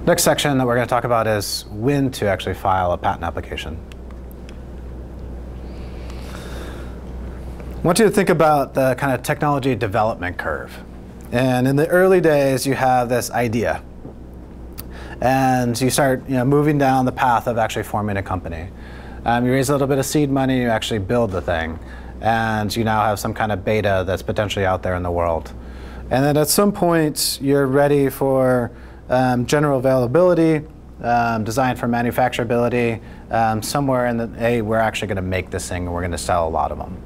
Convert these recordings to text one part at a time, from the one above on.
Next section that we're going to talk about is when to actually file a patent application. I want you to think about the kind of technology development curve. And in the early days, you have this idea. And you start moving down the path of actually forming a company. You raise a little bit of seed money, you actually build the thing. And you now have some kind of beta that's potentially out there in the world. And then at some point, you're ready for general availability, designed for manufacturability, somewhere in the, hey, we're actually going to make this thing and we're going to sell a lot of them.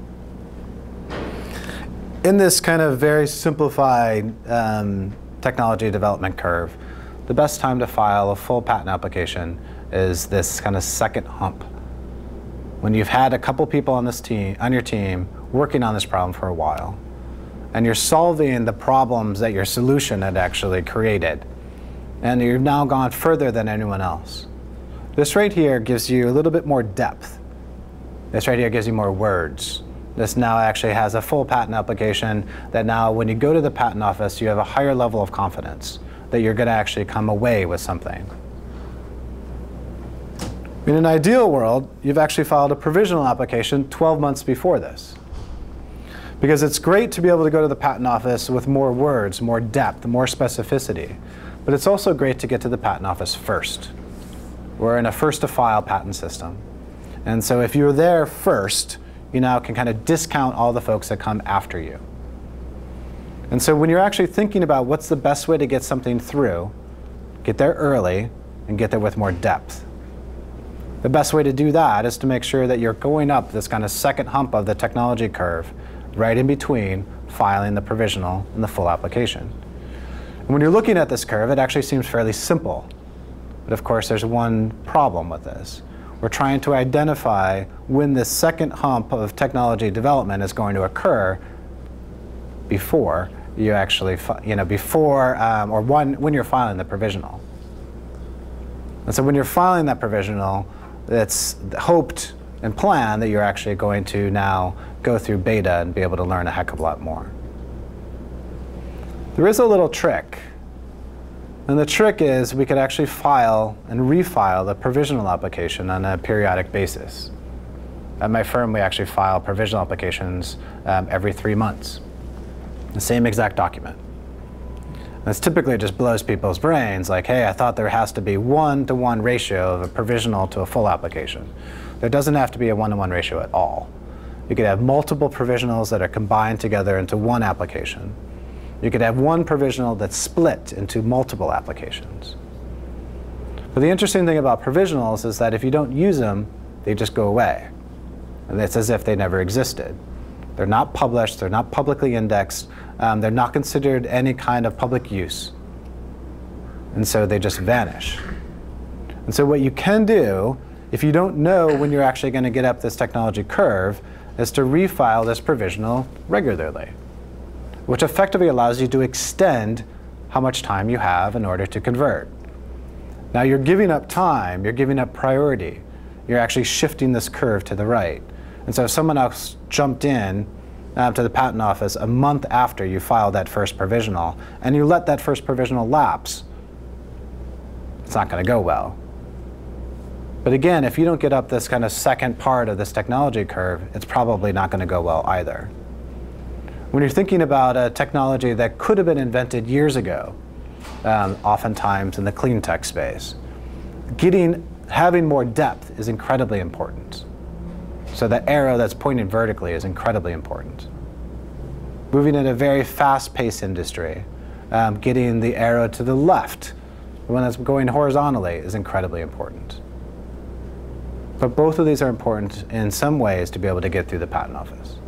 In this kind of very simplified technology development curve, the best time to file a full patent application is this kind of second hump. When you've had a couple people on your team working on this problem for a while, and you're solving the problems that your solution had actually created, and you've now gone further than anyone else. This right here gives you a little bit more depth. This right here gives you more words. This now actually has a full patent application that now when you go to the patent office, you have a higher level of confidence that you're going to actually come away with something. In an ideal world, you've actually filed a provisional application 12 months before this. Because it's great to be able to go to the patent office with more words, more depth, more specificity. But it's also great to get to the patent office first. We're in a first-to-file patent system. And so if you're there first, you now can kind of discount all the folks that come after you. And so when you're actually thinking about what's the best way to get something through, get there early and get there with more depth. The best way to do that is to make sure that you're going up this kind of second hump of the technology curve, right in between filing the provisional and the full application. And when you're looking at this curve, it actually seems fairly simple. But of course, there's one problem with this. We're trying to identify when this second hump of technology development is going to occur before you actually, when you're filing the provisional. And so when you're filing that provisional, it's hoped and planned that you're actually going to now go through beta and be able to learn a heck of a lot more. There is a little trick. And the trick is we could actually file and refile the provisional application on a periodic basis. At my firm, we actually file provisional applications every 3 months. The same exact document. And this typically just blows people's brains, like, hey, I thought there has to be 1-to-1 ratio of a provisional to a full application. There doesn't have to be a 1-to-1 ratio at all. You could have multiple provisionals that are combined together into one application. You could have one provisional that's split into multiple applications. But the interesting thing about provisionals is that if you don't use them, they just go away. And it's as if they never existed. They're not published, they're not publicly indexed, they're not considered any kind of public use. And so they just vanish. And so what you can do, if you don't know when you're actually going to get up this technology curve, is to refile this provisional regularly, which effectively allows you to extend how much time you have in order to convert. Now you're giving up time, you're giving up priority. You're actually shifting this curve to the right. And so if someone else jumped in to the patent office a month after you filed that first provisional, and you let that first provisional lapse, it's not going to go well. But again, if you don't get up this kind of second part of this technology curve, it's probably not going to go well either. When you're thinking about a technology that could have been invented years ago, oftentimes in the clean tech space, having more depth is incredibly important. So that arrow that's pointing vertically is incredibly important. Moving in a very fast-paced industry, getting the arrow to the left, the one that's going horizontally, is incredibly important. But both of these are important in some ways to be able to get through the patent office.